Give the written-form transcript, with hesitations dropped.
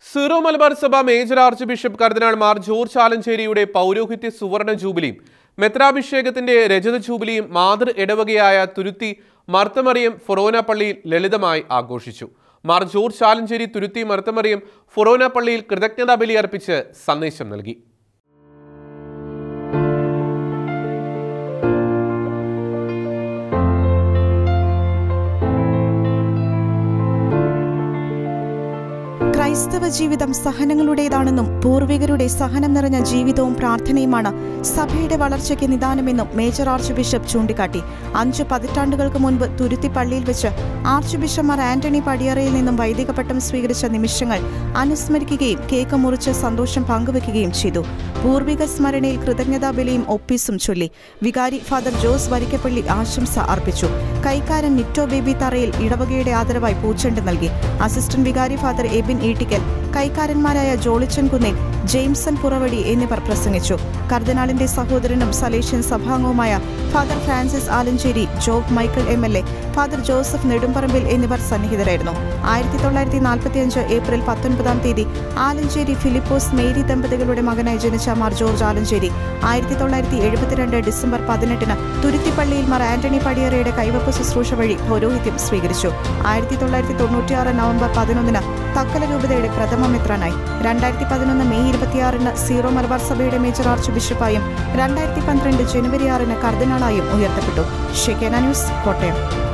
Zero Malabar സഭ major archbishop കർദിനാൾ Mar George ആലഞ്ചേരിയുടെ പൗരോഹിത്യ സുവർണ ജൂബിലിയും മെത്രാഭിഷേകത്തിന്റെ രജത ജൂബിലിയും മാതൃ ഇടവകയായ തുരുത്തി മർത്തമറിയം ഫൊറോന പള്ളിയിൽ ലളിതമായി ആഘോഷിച്ചു. മാർ ജോർജ് ആലഞ്ചേരി തുരുത്തി മർത്തമറിയം ഫൊറോന പള്ളിയിൽ കൃതജ്ഞതാ ബലി അർപ്പിച്ച് സന്ദേശം നൽകി. ക്രൈസ്തവ ജീവിതം സഹനങ്ങളുടേതാണെന്നും പൂർവികരുടെ സഹനം നിറഞ്ഞ ജീവിതവും പ്രാർത്ഥനയുമാണ് സഭയുടെ വളർച്ചയ്ക്ക് നിദാനമെന്നും മേജർ ആർച്ച് ബിഷപ്പ് ചൂണ്ടിക്കാട്ടി. 5 പതിറ്റാണ്ടുകൾക്ക് മുൻപ് തുരുത്തി പള്ളിയിൽ വെച്ച് ആർച്ച് ബിഷപ്പ് മാർ ആന്റണി പടിയറയിൽ നിന്നും വൈദിക പട്ടം സ്വീകരിച്ച നിമിഷങ്ങൾ അനുസ്മരിക്കുകയും കേക്ക് മുറിച്ച് സന്തോഷം പങ്കുവെക്കുകയും ചെയ്തു. പൂർവിക സ്മരണയിൽ കൃതജ്ഞതാ ബലിയും ഒപ്പീസും ചൊല്ലി. വികാരി ഫാദർ ജോസ് വരിക്കപ്പള്ളി ആശംസ അർപ്പിച്ചു. കൈക്കാരൻ നിറ്റോ ബേബി തറയിൽ ഇടവകയുടെ ആദരവായി പൂച്ചെണ്ട് നൽകി. അസിസ്റ്റന്റ് വികാരി ഫാദർ എബിൻ ഈട്ടിക്കൽ, കൈക്കാരന്മാരായ ജോളിച്ചൻ കുന്നേൽ, ജെയിംസൺ പുറവടി എന്നിവർ പ്രസംഗിച്ചു. കർദിനാളിന്റെ സഹോദരനും സലേഷ്യൻ സഭാംഗവുമായ father Francis Alencherry, Job Michael MLA, father Joseph Nedumparambil എന്നിവർ സന്നിഹിതരായിരുന്നു. 1945 ഏപ്രിൽ 19 ആലഞ്ചേരി ഫിലിപ്പോസ് മേരി ദമ്പതികളുടെ മകനായി ജനിച്ച മാർ ജോർജ് ആലഞ്ചേരി 1972 ഡിസംബർ 18 തുരുത്തിപ്പള്ളിയിൽ മാർ ആന്റണി പടിയറയുടെ കൈവപ്പ് ശുശ്രൂഷ വഴി പൗരോഹിത്യം സ്വീകരിച്ചു. 1996 നവംബർ 11 തക്കല രൂപതയുടെ പ്രഥമ മെത്രാനായി. 2011 മെയ് 26 സീറോ മലബാർ സഭയുടെ മേജർ ആർച്ച് ബിഷപ്പായും 2012 ജനുവരി 6 കർദിനാളായും ഉയർത്തപ്പെട്ടു. Shekinah news, Kottayam.